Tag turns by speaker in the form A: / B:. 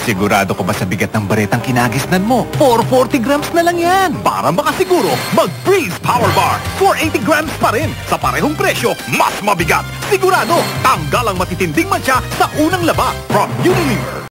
A: Sigurado ka ba sa bigat ng baretang kinagisnan mo? 440 grams na lang yan. Para makasiguro, mag-Breeze Power Bar. 480 grams pa rin. Sa parehong presyo, mas mabigat. Sigurado, tanggal ang matitinding mantsa sa unang laba. From Unilever.